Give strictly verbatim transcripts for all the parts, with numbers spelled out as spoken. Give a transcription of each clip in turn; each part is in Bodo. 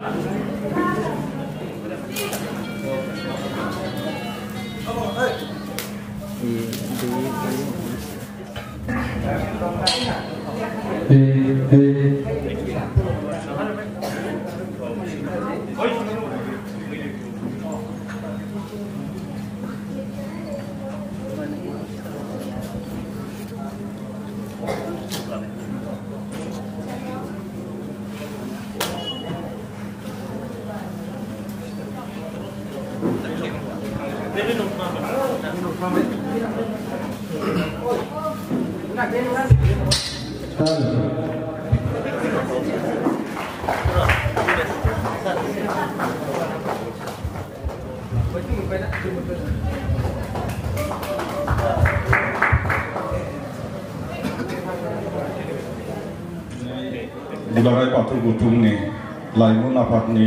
Dularай Bathौ Gautumनि लाइमोन आफादनि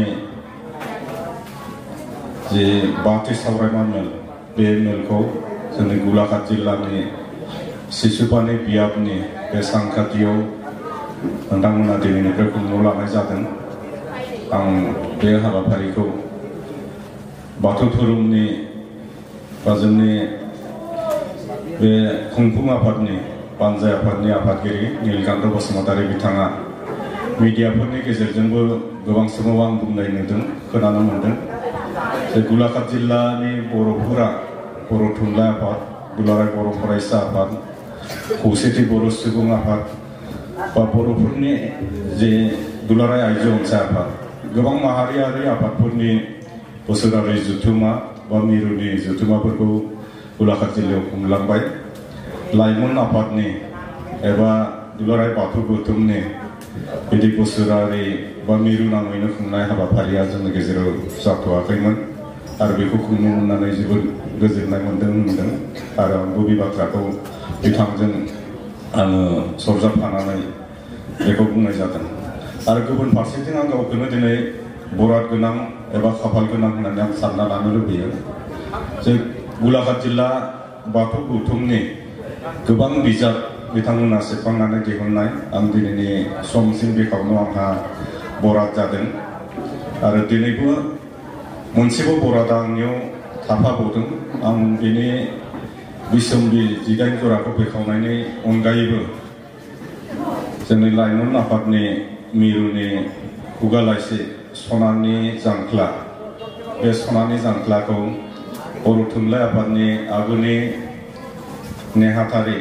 जे बाथि सावरायमा मेल बे मेलखौ जोंनि गलाघाट जिल्लानि सिसुपानि बियाबनि बे सानखाथियाव नोंथांमोना दिनैनिफ्राय खुंनो लानाय जादों। आं बे हाबाफारिखौ बाथौ धोरोमनि बा जोंनि बे खुंफुं आफादनि बानजाय आफादनि आफादगिरि नीलकान्त बसुमतारी बिथाङा मीडियाफोरनि गेजेरजोंबो गोबां समाव आं बुंनाय नुदों खोनानो मोनदों जे गलाघाट जिल्लानि बर'फोरा बर' थुनलाइ आफाद दुलाराय बर' फरायसा आफाद खौसेथि बर' सुबुं आफाद बा बर'फोरनि जे दुलाराय आइजो अनसाय आफाद गोबां माहारियारि आफादफोरनि बोसोरारि जथुमा बा मिरुनि जथुमाफोरखौ गलाघाट जिल्लायाव खुंलांबाय। लाइमोन आफादनि एबा दुलाराय बाथौ गौतुमनि बिदि बोसोरारि बा मिरु नाङैनो खुंनाय हाबाफारिया जोंनि गेजेराव जाथ'वाखैमोन आरो बेखौ खुंनो मोननानै जोबोद गोजोननाय मोनदों होनदों आरो आंबो बे बाथ्राखौ बिथांजों आङो सरजाबफानानै बेखौ बुंनाय जादों। आरो गुबुन फारसेथिं आं गावखौनो दिनै बराद गोनां एबा खाफाल गोनां होननानै आं सानना लानो लुबैयो जे गलाघाट जिल्ला बाथौ गौतुमनि गोबां बिजाब बिथांमोना सेबखांनानै दिहुननाय आं दिनैनि समसिम बेखावनो आंहा बराद जादों आरो दिनैबो मोनसेबो बरादा आंनियाव थाफाबावदों। आं बेनि बिसम्बि जिदाइन जराखौ बेखावनायनि अनगायैबो जोंनि लाइमोन आफादनि मिरुनि खुगा लाइसि सनानि जांख्ला बे सनानि जांख्लाखौ बर' थुनलाइ आफादनि आगुनि नेहाथारि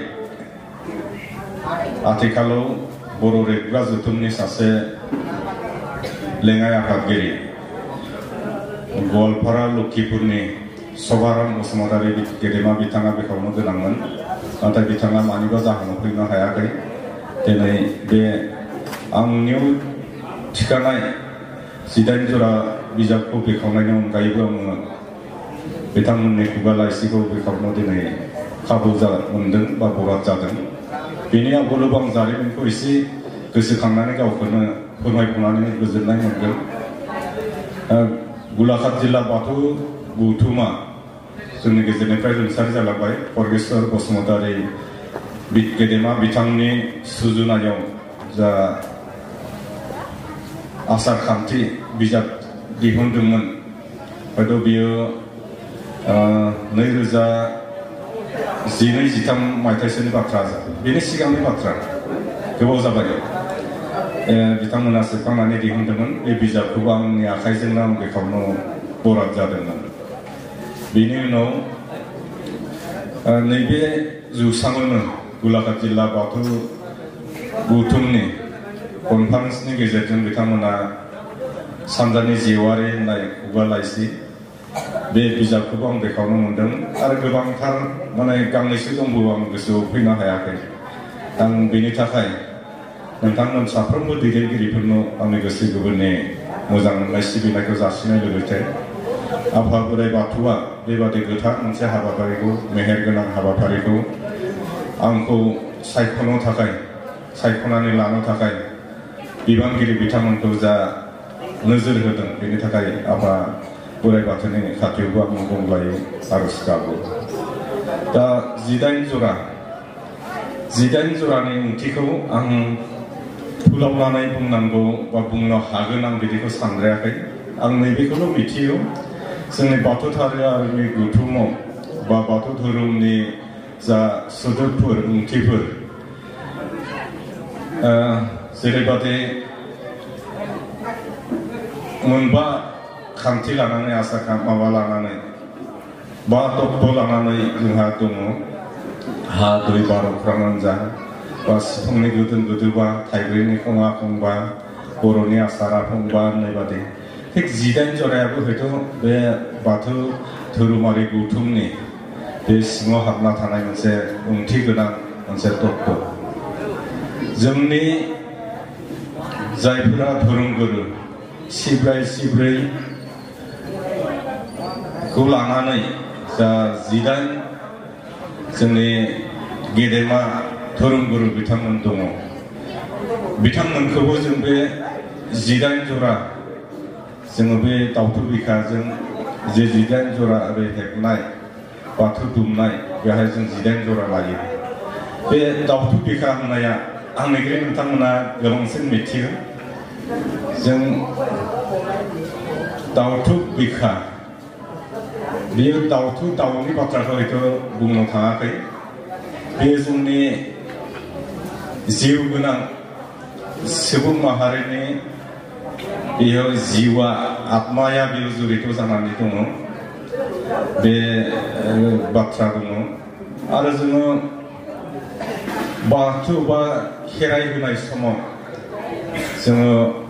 आथिखालाव बर' रेबग्रा जथुमनि सासे लेङाइ आफादगिरि गवालपारा लखिपुरनि सभाराम बसुमतारी गेदेमा बिथाङा बेखावनो गोनांमोन नाथाय बिथाङा मानिबा जाहोनाव फैनो हायाखै। दिनै बे आंनियाव थिखानाय जिदाइन जरा बिजाबखौ बेखावनायनि अनगायैबो आङो बिथांमोननि खुगा लाइसिखौ बेखावनो दिनै खाबु मोनदों बा बराद जादों। बेनि आगोलाव आं जारिमिनखौ एसे गोसोखांनानै गावखौनो फोरमायबावनानै गोजोननाय मोनदों। गलाघाट जिल्ला बाथौ गौतुमा जोंनि गेजेरनिफ्राय रुंसारि जालांबाय परगेश्वर बसुमतारी गेदेमा बिथांनि सुजुनायाव जा आसार खान्थि बिजाब दिहुनदोंमोन हयथ' बियो नैरोजा जिनै जिथाम मायथाइसोनि बाथ्रा बेनि सिगांनि बाथ्रा गोबाव जाबाय बिथांमोना सेबखांनानै दिहुनदोंमोन। बे बिजाबखौबो आंनि आखाइजोंनो आं बेखावनो बराद जादोंमोन। बेनि उनाव नैबे जौसाङावनो गलाघाट जिल्ला बाथौ गौतुमनि कनफारेन्सनि गेजेरजों बिथांमोना सानजानि जेवारि होननाय खुगा लाइसि बे बिजाबखौबो आं बेखावनो मोनदों आरो गोबांथार माने गांनैसो दंबावो आं गोसोआव फैनो हायाखै। आं बेनि थाखाय नोंथांमोन साफ्रोमबो दैदेनगिरिफोरनो आंनि गोसो गोरबोनि मोजां मोननाय सिबिनायखौ जासिनाय लोगोसे आफा बोराइ बाथौआ बेबादि गोथार मोनसे हाबाफारिखौ मेहेरगोनां हाबाफारिखौ आंखौ सायख'नो थाखाय सायख'नानै लानो थाखाय बिबानगिरि बिथांमोनखौ जा नोजोर होदों बेनि थाखाय आफा बोराइ बाथौनि खाथियावबो आं गंग्लायै आरज गाबो। दा जिदाइन जरा जिदाइन जरानि ओंथिखौ आं फोलावनानै बुंनांगौ बा बुंनो हागोन आं बिदिखौ सानद्रायाखै आं नैबेखौल' मिथियो जोंनि बाथौ धोरोमनि गुथुमाव बा बाथौ धोरोमनि जा सोदोबफोर ओंथिफोर जेरैबादि मोनबा खान्थि लानानै आसार माबा लानानै बा तत्व लानानै जोंहा दङ हा दै बार अख्राङानो जा बा सिफुंनि गोदोन गोदोबा थाइब्रैनि खङा खंबा बर'नि आसारा फंबा होननाय बादि थिग जिदाइन जरायाबो हयथ' बे बाथौ धोरोमारि गौथुमनि बे सिङाव हाबना थानाय मोनसे ओंथि गोनां मोनसे तत्व जोंनि जायफोरा धोरोमगुरु सिब्राय सिब्रै खौ लानानै जा जिदाइन जोंनि गेदेमा धोरोमगुरु बिथांमोन दङ बिथांमोनखौबो जों बे जिदाइन जरा जोङो बे दावथु बिखाजों जे जिदाइन जरा ओरै हेबनाय बाथौ दुमनाय बेहाय जों जिदाइन जरा लायो बे दावथु बिखा होननाया आंनिख्रुइ नोंथांमोना गोबांसिन मिथियो जों दावथु बिखा बेयो दावथु दाउनि बाथ्राखौ हयथ' बुंनो थाङाखै बेयो जोंनि जिउ गोनां सुबुं माहारिनि बेयाव जिउआ आत्माया बेयाव जड़ित जानानै दङ बे बाथ्रा दङ आरो जोङो बाथौ बा खेराइ होनाय समाव जोङो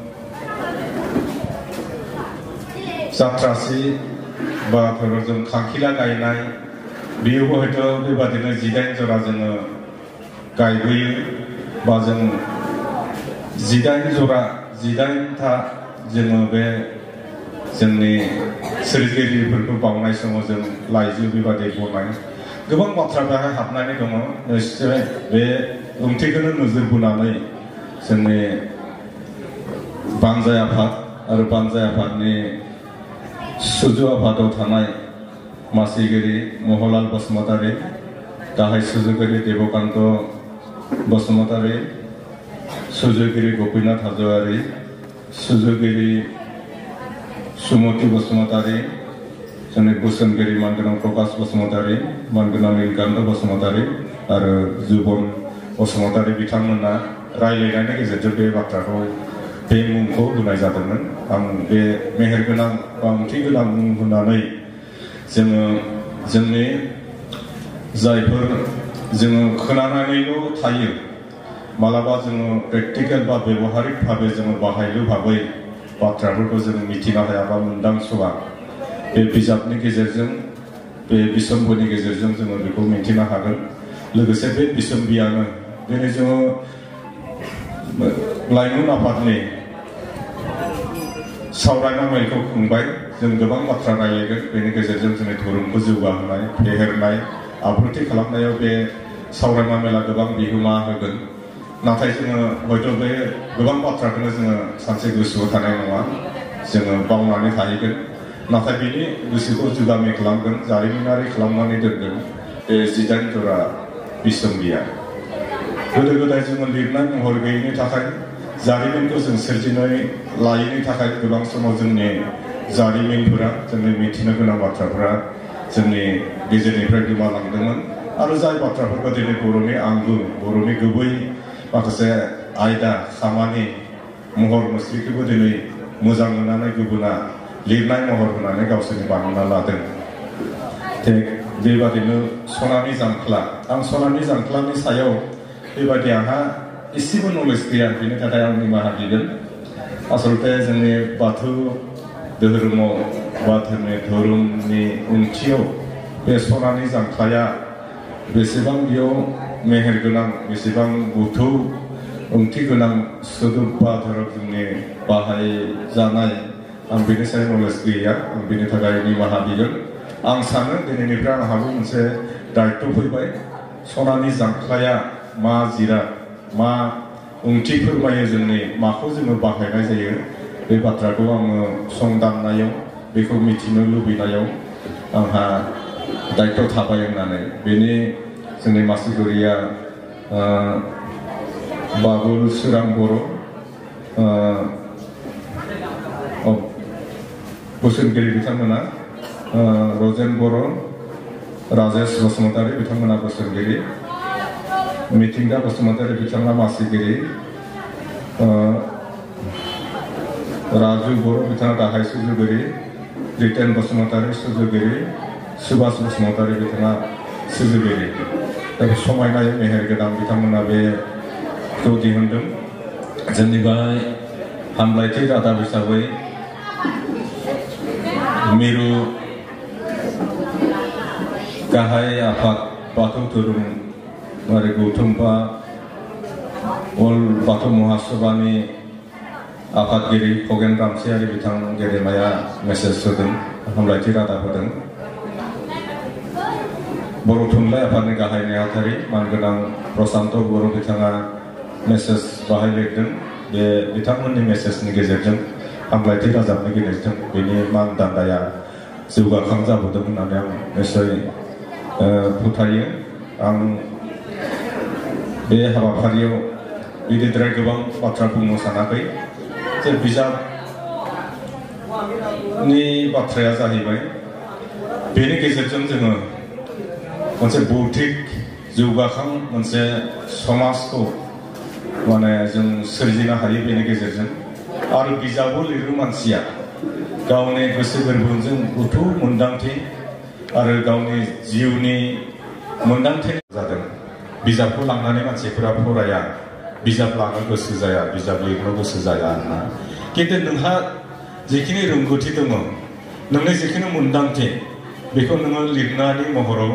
जात्रासि बा जों खांखिला गायनाय बेयावबो हयथ' बेबादिनो जिदाइन जरा जोङो गायबोयो बा जों जिदाइन जरा जिदाइनथा जोङो बे जोंनि सोरजिगिरिफोरखौ बावनाय समाव जों लाइजौ बेबादि बनाय गोबां बाथ्रा बेहाय हाबनानै दङ निश्चय बे ओंथिखौनो नोजोर बोनानै जोंनि बानजाय आफाद आरो बानजाय आफादनि सुजु आफादाव थानाय मासिगिरि महलाल बसुमतारी गाहाय सुजुगिरि देबकान्त बसुमतारी सुजुगिरि गपिनाथ हाज'वारी सुजुगिरि सुमति बसुमतारी जोंनि बोसोनगिरि मानगोनां प्रकाश बसुमतारी मानगोनां नीलकान्त बसुमतारी आरो जुबन बसुमतारी बिथांमोना रायलायनायनि गेजेरजों बे बाथ्राखौ बे मुंखौ होनाय जादोंमोन आं बे मेहेरगोनां बा ओंथि गोनां मुं होनानै जोङो जोंनि जायफोर जोङो खोनानानैल' थायो मालाबा जोङो प्रेक्टिकेल बा बेवहारिक भाबै जोङो बाहायलु भाबै बाथ्राफोरखौ जों मिथिनो हायाबा मोनदांस'आ बे बिजाबनि गेजेरजों बे बिसम्बिनि गेजेरजों जोङो बेखौ मिथिनो हागोन लोगोसे बे बिसम्बियानो दिनै जोङो लाइमोन आफादनि सावरायनाय मेलखौ खुंबाय जों गोबां बाथ्रा रायलायगोन बेनि गेजेरजों जोंनि धोरोमखौ जौगाहोनाय फेहेरनाय आब्रुथि खालामनायाव बे सावरायनाय मेला गोबां बिहोमा होगोन नाथाय जोङो हयथ' बे गोबां बाथ्राखौनो जोङो सानसे गोसोआव थानाय नङा जोङो बावनानै थाहैगोन नाथाय बेनि गोसोखौ जुगामि खालामगोन जारिमिनारि खालामनानै दोनगोन बे जिदाइन जरा बिसम्बिया गोदो गोदाय जोङो लिरनाय महर गैयैनि थाखाय जारिमिनखौ जों सोरजिनानै लायैनि थाखाय गोबां समाव जोंनि जारिमिनफोरा जोंनि मिथिनो गोनां बाथ्राफोरा जोंनि गेजेरनिफ्राय गोमालांदोंमोन आरो जाय बाथ्राफोरखौ दिनै बर'नि आंगो बर'नि गुबै माखासे आयदा खामानि महर मुस्रिखौबो दिनै मोजां मोननानै गुबुना लिरनाय महर होनानै गावसोरनि बानायना लादों थिग बेबादिनो सनानि जांख्ला आं सनानि जांख्लानि सायाव बेबादि आंहा एसेबो नलेज गैया बेनि थाखाय आं निमाहा बिगोन आसलते जोंनि बाथौ धोरोमाव बा धोरोमनि धोरोमनि ओंथियाव बे सनानि जांख्लाया बेसेबां बेयाव मेहेर गोनां बेसेबां गोथौ ओंथि गोनां सोदोब बा धोरोम जोंनि बाहायजानाय आं बेनि सायाव नलेज गैया आं बेनि थाखाय निमाहा बिगोन आं सानो दिनैनिफ्राय आंहाबो मोनसे दायित्व फैबाय सनानि जांख्लाया मा जिराद मा ओंथि फोरमायो जोंनि माखौ जोङो बाहायनाय जायो बे बाथ्राखौ आङो संदाननायाव बेखौ मिथिनो लुबैनायाव आंहा दायित्व थाबाय होननानै बेनि जोंनि मासिगिरिया बाबुल सोरां बर' बोसोनगिरि बिथांमोना रजेन बर' राजेश बसुमतारी बिथांमोना बोसोनगिरि मिथिंगा बसुमतारी बिथाङा मासिगिरि राजु बर' बिथाङा गाहाय सुजुगिरि रितेन बसुमतारी सुजुगिरि सुभाष बसुमतारी बिथाङा सुजुगिरि दा समायनाय मेहेर गोनां बिथांमोना बेखौ दिहुनदों जोंनि बेहाय हामलायथि रादाब हिसाबै मिरु गाहाय आफाद बाथौ धोरोमारि गौथुम्फा अल बाथौ महासभानि आफादगिरि खगेन रामसियारि बिथां गेदेमाया मेसेज होदों हामलायथि रादाब होदों बर' थुनलाइ आफादनि गाहाय नेहाथारि मानगोनां प्रशान्त बर' बिथाङा मेसेज बाहाय लिरदों बे बिथांमोननि मेसेजनि गेजेरजों हामलायथि रादाबनि गेजेरजों बेनि मानदान्दाया जौगाखां जाबोदों होननानै आं निश्चय फोथायो आं बे हाबाफारियाव बिदिद्राय गोबां बाथ्रा बुंनो सानाखै जे बिजाबनि बाथ्राया जाहैबाय बेनि गेजेरजों जोङो मोनसे बौद्धिक जौगाखां मोनसे समाजखौ माने जों सोरजिनो हायो बेनि गेजेरजों आरो बिजाबाव लिरु मानसिया गावनि गोसो गोरबोजों गोथौ मोन्दांथि आरो गावनि जिउनि मोन्दांथि जादों बिजाबखौ लांनानै मानसिफोरा फराया बिजाब लानो गोसो जाया बिजाब लिरनो गोसो जाया होनना खिन्थु नोंहा जिखिनि रोंगौथि दङ नोंनि जिखिनि मोन्दांथि बेखौ नोङो लिरनायनि महराव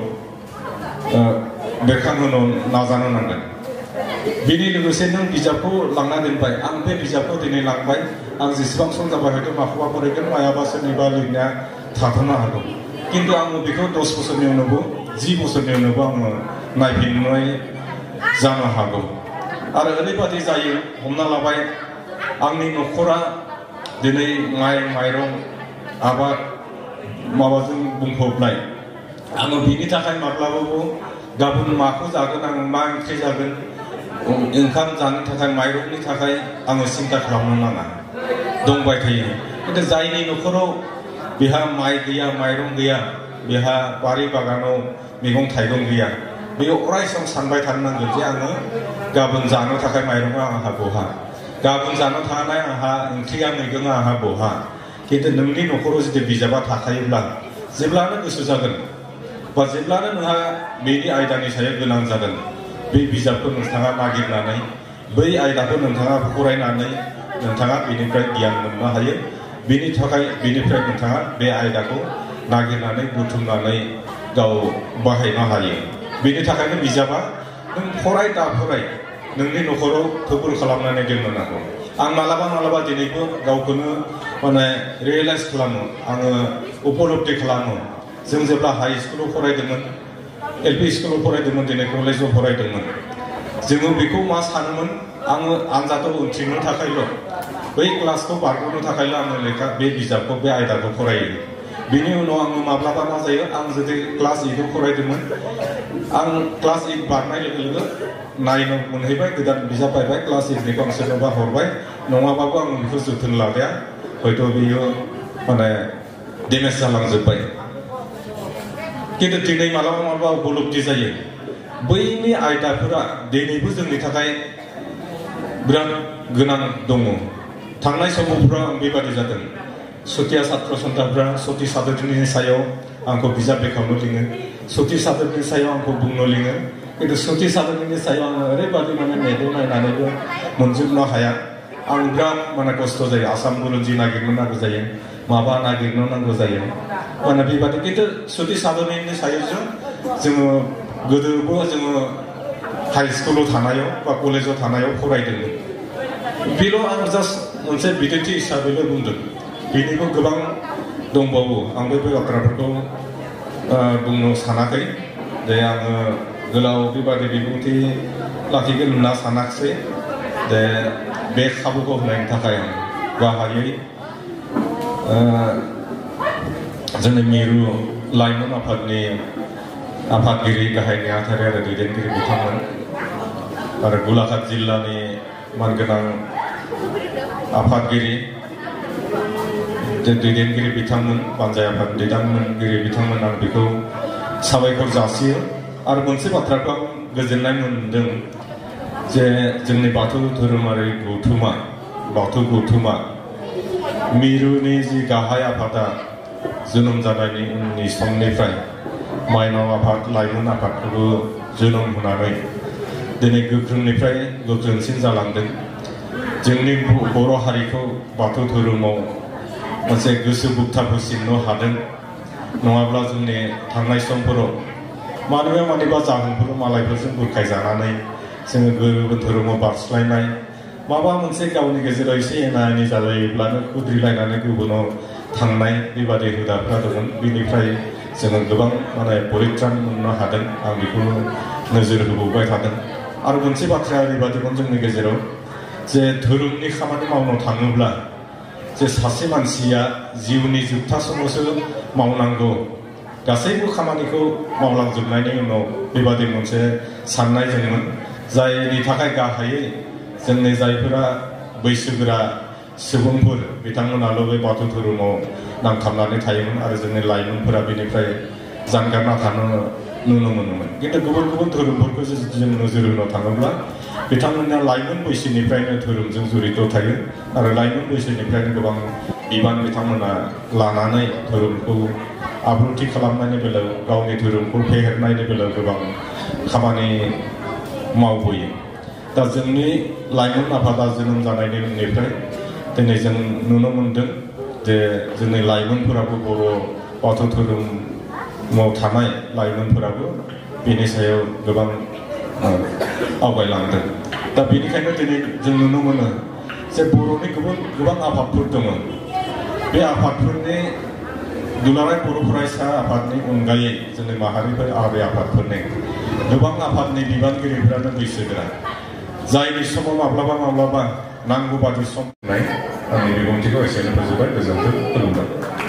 बेरखांहोनो नाजानो नांगोन बेनि लोगोसे नों बिजाबखौ लांना दोनबाय आं बे बिजाबखौ दिनै लांबाय आं जेसेबां सम जाबाय हयथ' माखौबा फरायगोन मायाबा सोरनिबा लिरनाया थाथ'नो हागौ खिन्थु आङो बेखौ दस बोसोरनि उनावबो जि बोसोरनि उनावबो आङो नायफिननाय जानो हागौ आरो ओरैबादि जायो हमना लाबाय आंनि न'खरा दिनै माइ माइरं आबाद माबाजों बुंफबनाय आङो बिनि थाखाय माब्लाबाबो गाबोन माखौ जागोन आङो मा ओंख्रि जागोन ओंखाम जानो थाखाय माइरंनि थाखाय आङो सिन्था खालामनो नाङा दंबाय थायो खिन्थु जायनि न'खराव बेहा माइ गैया माइरं गैया बेहा बारि बागानाव मैगं थाइगं गैया बेयाव अराय सम सानबाय थानो नांगोन जे आङो गाबोन जानो थाखाय माइरङा आंहा बहा गाबोन जानो थानाय आंहा ओंख्रिया मैगङा आंहा बहा खिन्थु नोंनि न'खराव जुदि बिजाबा थाखायोब्ला जेब्लानो गोसो जागोन बा जेब्लानो नोंहा बेनि आयदानि सायाव गोनां जागोन बे बिजाबखौ नोंथाङा नागिरनानै बै आयदाखौ नोंथाङा फरायनानै नोंथाङा बेनिफ्राय गियान मोननो हायो बेनि थाखाय बेनिफ्राय नोंथाङा बे आयदाखौ नागिरनानै बुथुमनानै गाव बाहायनो हायो बेनि थाखायनो बिजाबा नों फराय दा फराय नोंनि न'खराव थुबुर खालामनानै दोननो नांगौ आं मालाबा मालाबा दिनैबो गावखौनो माने रियेलाइज खालामो आङो उपलब्धि खालामो जों जेब्ला हाई स्कुलाव फरायदोंमोन एल पि स्कुलाव फरायदोंमोन दिनै कलेजाव फरायदोंमोन जोङो बेखौ मा सानोमोन आङो आनजादाव उथ्रिनो थाखायल' बै क्लासखौ बारग'नो थाखायल' आङो लेखा बे बिजाबखौ बे आयदाखौ फरायो बिनि उनाव आङो माब्लाबा मा जायो आं जुदि क्लास ओइटआव फरायदोंमोन आं क्लास ओइट बारनाय लोगो लोगो नायनो मोनहैबाय गोदान बिजाब बायबाय क्लास ओइटनिखौ आं सोरनोबा हरबाय नङाबाबो आं बेखौ जोथोन लादाया हयथ' बेयो माने डेमेज जालांजोब्बाय खिन्थु दिनै मालाबा मालाबा उपलब्धि जायो बैनि आयदाफोरा दिनैबो जोंनि थाखाय बिराद गोनां दङ थांनाय समावफ्राव आं बेबादि जादों सतिया छात्र सन्थानफ्रा सति सादोरनि सायाव आंखौ बिजाब बेखेवनो लिङो सति सादोरनि सायाव आंखौ बुंनो लिङो खिन्थु सति सादोरनि सायाव आङो ओरैबादि माने मेगन नायनानैबो मोनजोबनो हाया आं बिराद माने खस्थ' जायो आसाम बुरन्जि नागिरनो नांगौ जायो माबा नागिरनो नांगौ जायो माने बेबादि खिन्थु सति सादोरनि सायावजों जोङो गोदोबो जोङो हाई स्कुलाव थानायाव बा कलेजाव थानायाव फरायदोंमोन बेल' आं जास्ट मोनसे बिदिन्थि हिसाबैल' बुंदों बेनिबो गोबां दंबावो आं बे बाथ्राफोरखौ बुंनो सानाखै जे आङो गोलाव बेबादि बिबुंथि लाखिगोन होनना सानाखिसै जे बे खाबुखौ होनायनि थाखाय आं गाहायै जोंनि मिरु लाइमोन आफादनि आफादगिरि गाहाय नेहाथारि आरो दैदेनगिरि बिथांमोन आरो गलाघाट जिल्लानि मानगोनां आफादगिरि दैदेनगिरि बिथांमोन बानजाय आफाद दैदेनगिरि बिथांमोन आं बेखौ साबायखर जासियो आरो मोनसे बाथ्राखौ आं गोजोननाय मोनदों जे जोंनि बाथौ धोरोमारि गौथुमा बाथौ गौथुमा मिरुनि जि गाहाय आफादा जोनोम जानायनि उननि समनिफ्राय माइनाव आफाद लाइमोन आफादखौबो जोनोम होनानै दिनै गोख्रोंनिफ्राय गोख्रोंसिन जालांदों जोंनि बर' हारिखौ बाथौ धोरोमाव मोनसे गोसो बोगथाब होसिननो हादों नङाब्ला जोंनि थांनाय समफोराव मानिबा मानिबा जाहोनफोर मालायफोरजों बुरखायजानानै जोङो गुबुन धोरोमाव बारस्लायनाय माबा मोनसे गावनि गेजेराव एसे एना एनि जालायोब्लानो खुद्रिलायनानै गुबुनाव थांनाय बेबादि हुदाफ्रा दंमोन बेनिफ्राय जोङो गोबां माने परित्रान मोननो हादों आं बेखौ नोजोर होबोबाय थादों आरो मोनसे बाथ्राया ओरैबादिमोन जोंनि गेजेराव जे धोरोमनि खामानि मावनो थाङोब्ला जे सासे मानसिया जिउनि जोबथा समावसो मावनांगौ गासैबो खामानिखौ मावलांजोबनायनि उनाव बेबादि मोनसे साननाय दंमोन जायनि थाखाय गाहायै जोंनि जायफोरा बैसोगोरा सुबुंफोर बिथांमोनाल' बे बाथौ धोरोमाव नांथाबनानै थायोमोन आरो जोंनि लाइमोनफोरा बेनिफ्राय जानगारना थानो नुनो मोनोमोन खिन्थु गुबुन गुबुन धोरोमफोरखौ जों नोजोर होनो थाङोब्ला बिथांमोना लाइमोन बैसोनिफ्रायनो धोरोमजों जड़ित थायो आरो लाइमोन बैसोनिफ्रायनो गोबां बिबान बिथांमोना लानानै धोरोमखौ आब्रुथि खालामनायनि बेलायाव गावनि धोरोमखौ फेहेरनायनि बेलायाव गोबां खामानि मावबोयो दा जोंनि लाइमोन आफादा जोनोम जानायनि उननिफ्राय दिनै जों नुनो मोनदों जे जोंनि लाइमोनफोराबो बर' बाथौ धोरोमाव थानाय लाइमोनफोराबो बेनि सायाव गोबां आवगायलांदों दा बेनिखायनो दिनै जों नुनो मोनो जे बर'नि गुबुन गोबां आफादफोर दङ बे आफादफोरनि दुलाराय बर' फरायसा आफादनि अनगायै जोंनि माहारिफोर आबै आफादफोरनि गोबां आफादनि बिबानगिरिफोरानो बैसोगोरा जायनि समाव माब्लाबा माब्लाबा नांगौ बादि सम होनाय आंनि बिबुंथिखौ एसेनो फोजोबबाय गोजोन्थों खुलुमबाय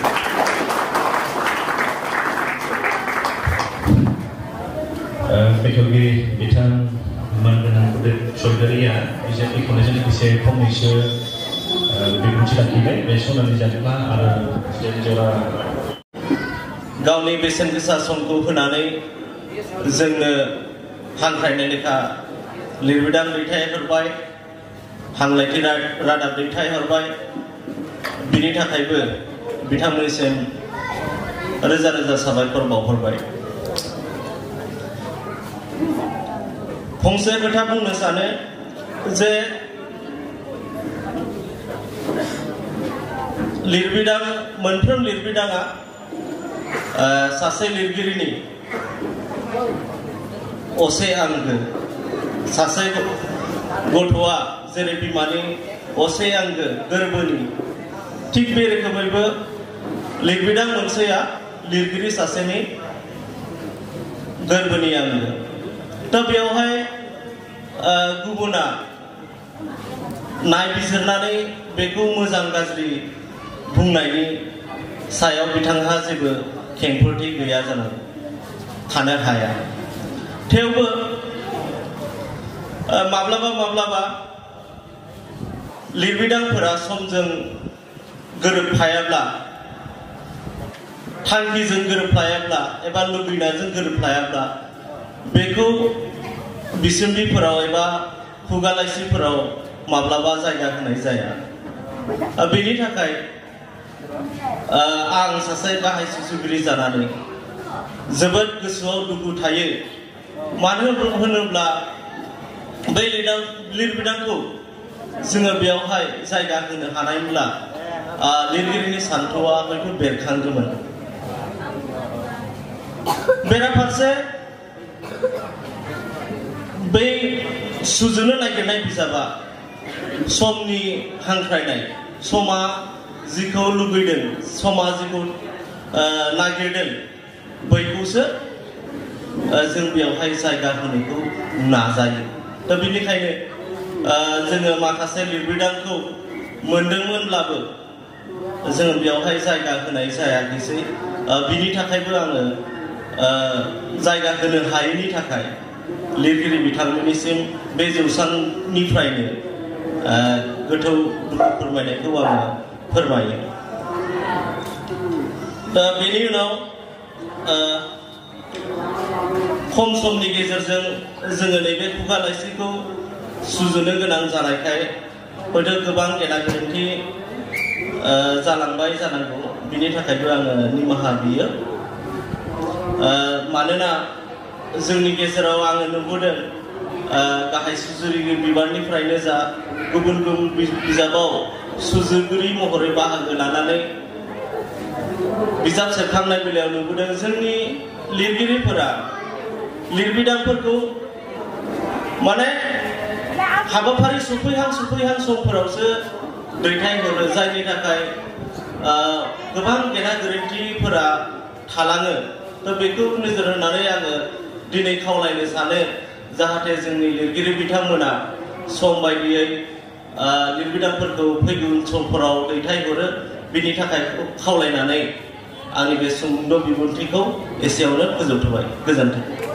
बेखेवगिरि बिथां मानगोनां उदित चौधुरीया बिजाब बेखेवनायजों लोगोसे फंनैसो बिबुंथि लाखिबाय बे सनानि जादोंना आरो जरा गावनि बेसेन गोसा समखौ होनानै जोंनो हांख्रायनाय लेखा लिरबिदां दैथायहरबाय हांलायथि रादाब दैथायहरबाय बिनि थाखायबो बिथांमोननिसिम रोजा रोजा साबायखर बावहरबाय फंसे खोथा बुंनो सानो जे लिरबिदां मोनफ्रोम लिरबिदाङा सासे लिरगिरिनि असे आंगो सासे गथ'आ जेरै बिमानि असे आंगो गोरबोनि थिग बे रोखोमैबो लिरबिदां मोनसेया लिरगिरि सासेनि गोरबोनि आंगो दा बेवहाय गुबुना नायबिजिरनानै बेखौ मोजां गाज्रि बुंनायनि सायाव बिथांहा जेबो खेंफोरथि गैया जानो थानो हाया थेवबो माब्लाबा माब्लाबा लिरबिदांफोरा समजों गोरोबफायाब्ला थांखिजों गोरोबफायाब्ला एबा लुबैनायजों गोरोबफायाब्ला बेखौ बिसम्बिफोराव एबा खुगा लाइसिफोराव माब्लाबा जायगा होनाय जाया बेनि थाखाय आं सासे गाहाय सुजुगिरि जानानै जोबोद गोसोआव दुखु थायो मानो होनोब्ला बै लिरबिदांखौ जोङो बेवहाय जायगा होनो हानायब्ला लिरगिरिनि सान्थौआ हयथ' बेरखांगौमोन बेराफारसे बै सुजुनो नागिरनाय बिजाबा समनि हांख्रायनाय समा जिखौ लुबैदों समा जिखौ नागिरदों बैखौसो जों बेवहाय जायगा होनायखौ नाजायो दा बेनिखायनो जोङो माखासे लिरबिदांखौ मोनदोंमोनब्लाबो जोङो बेवहाय जायगा होनाय जायाखैसै बिनि थाखायबो आङो जायगा होनो हायैनि थाखाय लिरगिरि बिथांमोननिसिम बे जौसांनिफ्रायनो गोथौ दुखु फोरमायनायखौ आङो फोरमायो। दा बेनि उनाव खम समनि गेजेरजों जोङो नैबे खुगा लाइसिखौ सुजुनो गोनां जानायखाय हयथ' गोबां गेना गोरोन्थि जालांबाय जानांगौ, बिनि थाखायबो आङो निमाहा बियो। मानोना जोंनि गेजेराव आङो नुबोदों गाहाय सुजुगिरि बिबाननिफ्रायनो जा गुबुन गुबुन बिजाबाव सुजुगिरि महरै बाहागो लानानै बिजाब सेबखांनाय बेलायाव नुबोदों जोंनि लिरगिरिफोरा लिरबिदांफोरखौ माने हाबाफारि सफैहां सफैहां समफोरावसो दैथायहरो, जायनि थाखाय गोबां गेना गोरोन्थिफोरा थालाङो। थ' बेखौ नोजोर होनानै आङो दिनै खावलायनो सानो जाहाथे जोंनि लिरगिरि बिथांमोना सम बायदियै लिरबिदांफोरखौ फैगौ समफोराव दैथायहरो, बिनि थाखाय खावलायनानै आंनि बे सुंद' बिबुंथिखौ एसेयावनो फोजोबथ'बाय। गोजोन्थों।